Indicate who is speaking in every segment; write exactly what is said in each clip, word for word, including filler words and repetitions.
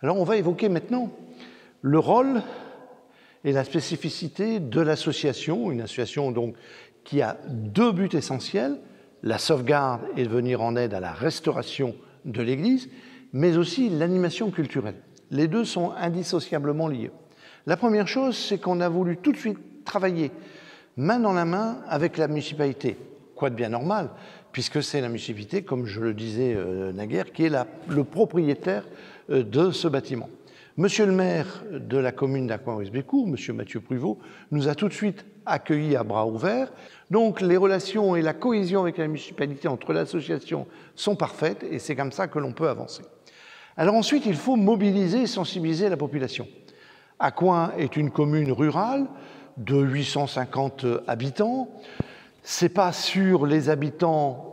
Speaker 1: Alors on va évoquer maintenant le rôle et la spécificité de l'association, une association donc qui a deux buts essentiels, la sauvegarde et de venir en aide à la restauration de l'Église, mais aussi l'animation culturelle. Les deux sont indissociablement liés. La première chose, c'est qu'on a voulu tout de suite travailler main dans la main avec la municipalité, quoi de bien normal, puisque c'est la municipalité, comme je le disais euh, naguère, qui est la, le propriétaire euh, de ce bâtiment. Monsieur le maire de la commune d'Acoing-Ouest-Bécourt, monsieur Mathieu Pruvot, nous a tout de suite accueillis à bras ouverts. Donc les relations et la cohésion avec la municipalité entre l'association sont parfaites et c'est comme ça que l'on peut avancer. Alors ensuite, il faut mobiliser et sensibiliser la population. Acoing est une commune rurale de huit cent cinquante habitants. Ce n'est pas sur les habitants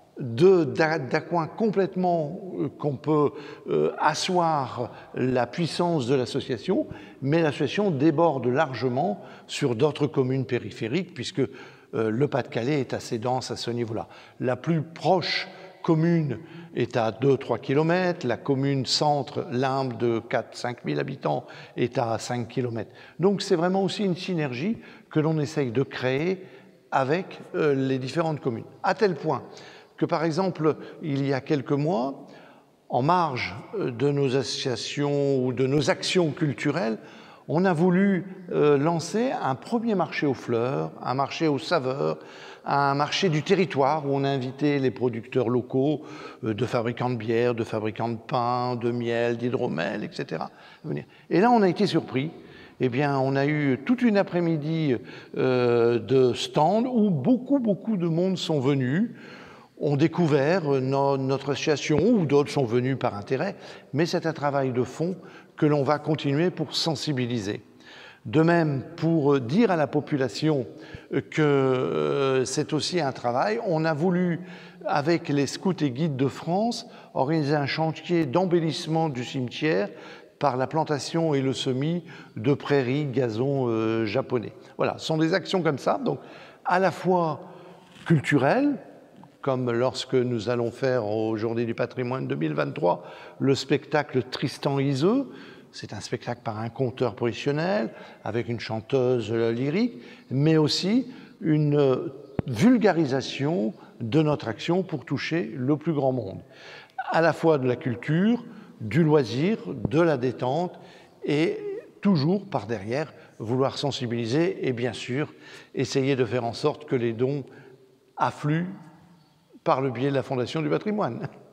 Speaker 1: d'Acoing complètement qu'on peut euh, asseoir la puissance de l'association, mais l'association déborde largement sur d'autres communes périphériques, puisque euh, le Pas-de-Calais est assez dense à ce niveau-là. La plus proche commune est à deux à trois kilomètres, la commune centre, Limbes, de quatre à cinq mille habitants, est à cinq kilomètres. Donc c'est vraiment aussi une synergie que l'on essaye de créer avec euh, les différentes communes. À tel point que, par exemple, il y a quelques mois, en marge de nos associations ou de nos actions culturelles, on a voulu euh, lancer un premier marché aux fleurs, un marché aux saveurs, un marché du territoire où on a invité les producteurs locaux euh, de fabricants de bière, de fabricants de pain, de miel, d'hydromel, et cetera. Et là, on a été surpris. Eh bien, on a eu toute une après-midi euh, de stands où beaucoup, beaucoup de monde sont venus, ont découvert no, notre association, ou d'autres sont venus par intérêt, mais c'est un travail de fond que l'on va continuer pour sensibiliser. De même, pour dire à la population que euh, c'est aussi un travail, on a voulu, avec les scouts et guides de France, organiser un chantier d'embellissement du cimetière par la plantation et le semis de prairies, gazons euh, japonais. Voilà, ce sont des actions comme ça, donc à la fois culturelles, comme lorsque nous allons faire aux Journées du patrimoine deux mille vingt-trois le spectacle Tristan Iseult. C'est un spectacle par un conteur professionnel, avec une chanteuse lyrique, mais aussi une vulgarisation de notre action pour toucher le plus grand monde. À la fois de la culture, du loisir, de la détente, et toujours par derrière vouloir sensibiliser et bien sûr essayer de faire en sorte que les dons affluent par le biais de la Fondation du patrimoine.